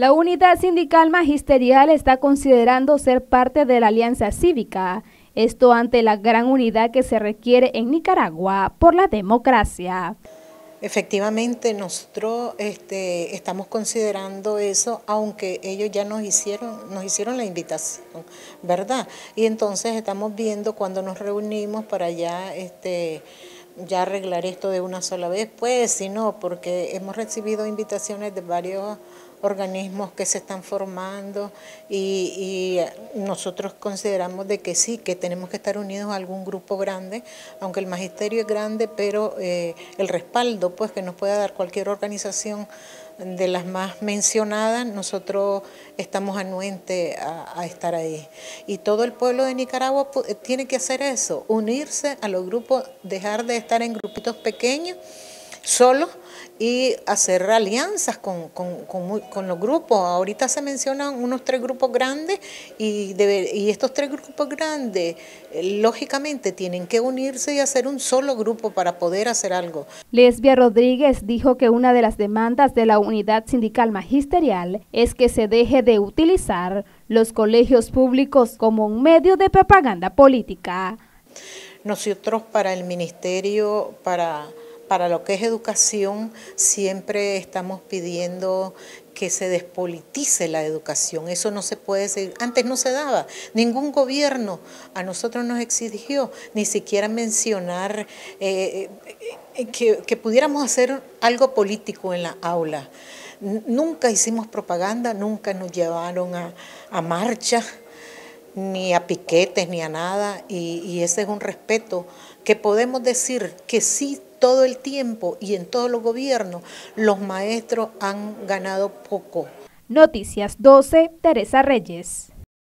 La unidad sindical magisterial está considerando ser parte de la Alianza Cívica, esto ante la gran unidad que se requiere en Nicaragua por la democracia. Efectivamente, nosotros estamos considerando eso, aunque ellos ya nos hicieron la invitación, ¿verdad? Y entonces estamos viendo cuando nos reunimos para ya arreglar esto de una sola vez, pues, si no, porque hemos recibido invitaciones de varios organismos que se están formando y nosotros consideramos de que sí, que tenemos que estar unidos a algún grupo grande, aunque el magisterio es grande, pero el respaldo pues que nos pueda dar cualquier organización de las más mencionadas, nosotros estamos anuentes a estar ahí. Y todo el pueblo de Nicaragua tiene que hacer eso, unirse a los grupos, dejar de estar en grupitos pequeños, solos, y hacer alianzas con los grupos. Ahorita se mencionan unos 3 grupos grandes y estos 3 grupos grandes lógicamente tienen que unirse y hacer un solo grupo para poder hacer algo. Lesbia Rodríguez dijo que una de las demandas de la unidad sindical magisterial es que se deje de utilizar los colegios públicos como un medio de propaganda política. Nosotros para el ministerio, para lo que es educación, siempre estamos pidiendo que se despolitice la educación. Eso no se puede seguir. Antes no se daba. Ningún gobierno a nosotros nos exigió ni siquiera mencionar que pudiéramos hacer algo político en la aula. Nunca hicimos propaganda, nunca nos llevaron a marchas, ni a piquetes, ni a nada, y ese es un respeto que podemos decir que sí, todo el tiempo y en todos los gobiernos, los maestros han ganado poco. Noticias 12, Teresa Reyes.